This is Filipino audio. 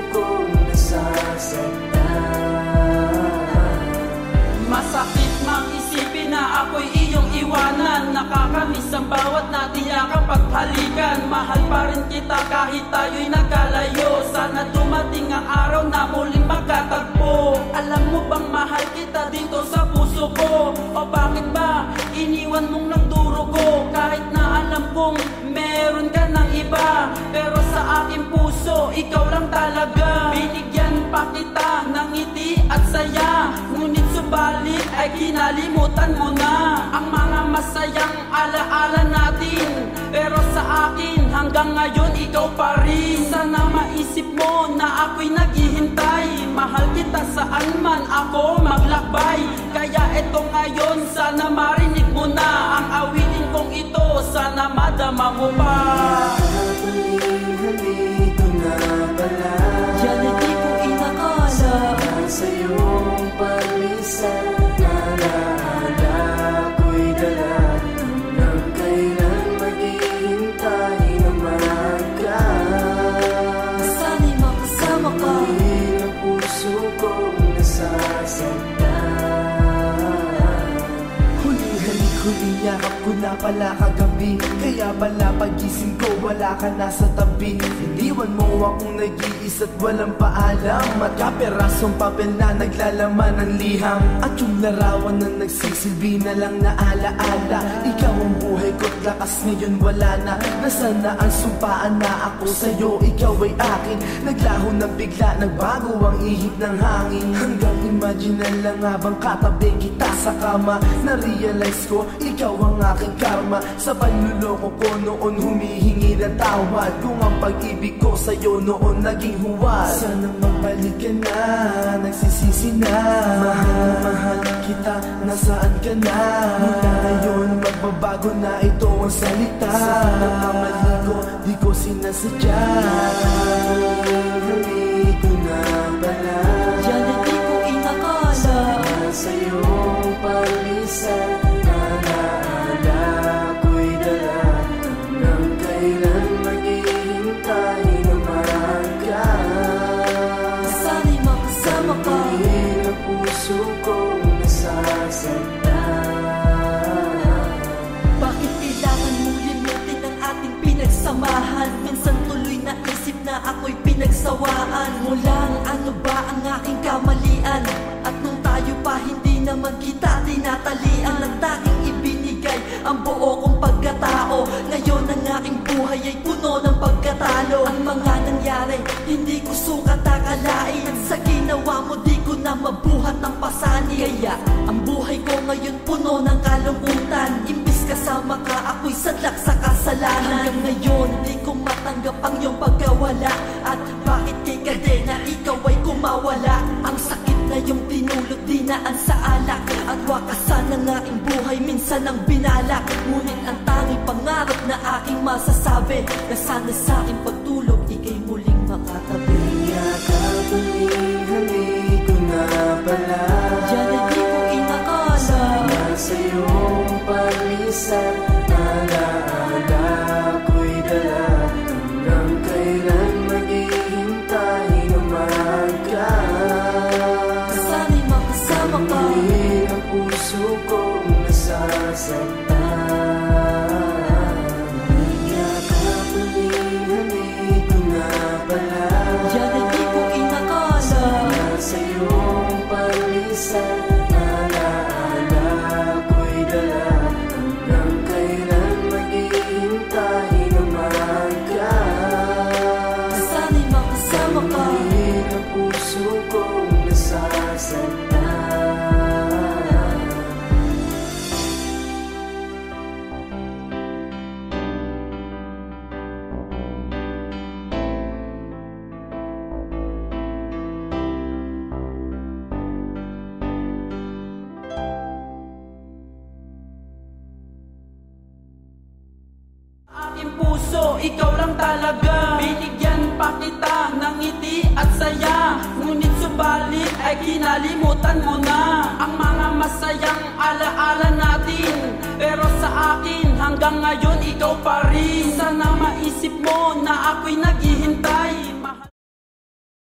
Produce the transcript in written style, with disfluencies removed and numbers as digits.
kong nasasaktan. Masakit mang isipin na ako'y iyong iwanan. Nakakamiss ang bawat natin yakang paghalikan. Mahal pa rin kita kahit tayo'y nagkalayo. Sana dumating ang araw na muling magkatagpo. Alam mo bang mahal kita dito sa puso ko? O bakit ba iniwan mong nagdurugo? Kahit na alam kong meron ka ng iba, pero sa aking puso ikaw lang talaga. Binigyan pa kita ng ngiti at saya, ngunit subalit ay kinalimutan mo na ang mga masayang alaala natin. Pero sa akin hanggang ngayon ikaw pa rin. Sana maisip mo na ako'y naghihintay. Mahal kita saan man ako maglakbay. Kaya eto ngayon sana marinig mo na ang awitin kong ito. Sana madama mo pa. Hali ko na pala. Yan hindi ko inakala. Sa iyong palisan, alaala ko'y dala. Hanggang kailan maghihintay na magkaan. Sana'y makasama ka. Huli ang puso kong nasasaktan. Huling yakap ko na pala kagabi, kaya pala pagising ko wala ka na sa tabi. Iniwan mo akong nag-iisa't walang paalam, at kaperasong papel na naglalaman ng liham. At yung larawan na nagsisilbi na lang na alaala. Ikaw ang buhay ko't lakas, ngayon wala na. Nasaan na ang sumpaan na ako sa'yo, ikaw ay akin. Naglaho na bigla, nagbago ang ihip ng hangin. Hanggang imagine na lang habang katabi kita sa kama, na-realize ko ikaw ang aking karma. Sa panluloko ko noon humihingi ng tawad, kung ang pag-ibig ko sa'yo noon naging huwad. Sana magbalik ka na, nagsisisi na. Mahal kita, nasaan ka na? Mula ngayon magbabago na ito ang salita. Sa pagkamali ko, di ko sinasadya. Hali ko na pala. Yan hindi ko inakala. Sa iyong palisan, alaala ko'y dala. Hanggang kailan maghihintay na magkaan. Sana'y makasama ka. Huli ang puso kong nasasaktan. Bakit kailangan mong limutin ang ating pinagsamahan? Minsan tuloy naisip na ako'y pinagsawaan. Mulang ano ba ang aking kamalian? At nung tayo pa hindi naman kita tinatalian, ang tanging ibinigay ang buo kong pagkatao. Ngayon ang aking buhay ay puno ng pagkatalo. Ang mga nangyari hindi ko sukat akalain, at sa ginawa mo di ko na mabuhat ng pasani. Kaya ang buhay ko ngayon puno ng kalungkutan. Imbis kasama ka ako'y sadlak sa kasalanan. Hanggang ngayon di ko matanggap ang iyong pagkawala. At bakit kay kadena ikaw ay kumawala? Ang sakit na iyong tinulot dinaan sa alak, at wakasan ng aking buhay minsan ang binalak. Ngunit ang tanging pangarap na aking masasabi, na sana sa aking pagtulog ika'y muling makatabi. Hali ko na pala. Yan hindi ko inakala. Sa iyong palisan, alaala ko'y dala. Hanggang kailan maghihintay na magkaan. Sana'y makasama ka. Huli ang puso kong nasasaktan. Hali ko na pala. Yan hindi ko inakala. Sa iyong palisan, alaala ko'y dala. Hanggang kailan maghihintay na magkaan. Sana'y makasama ka. Huli ang puso kong nasasaktan. Aking puso, ikaw lang talaga. Binigyan pa kita ng ngiti at saya, ngunit subalit ay kinalimutan mo na ang mga masayang alaala natin. Pero sa akin hanggang ngayon ikaw pa rin. Sana maisip mo na ako'y naghihintay.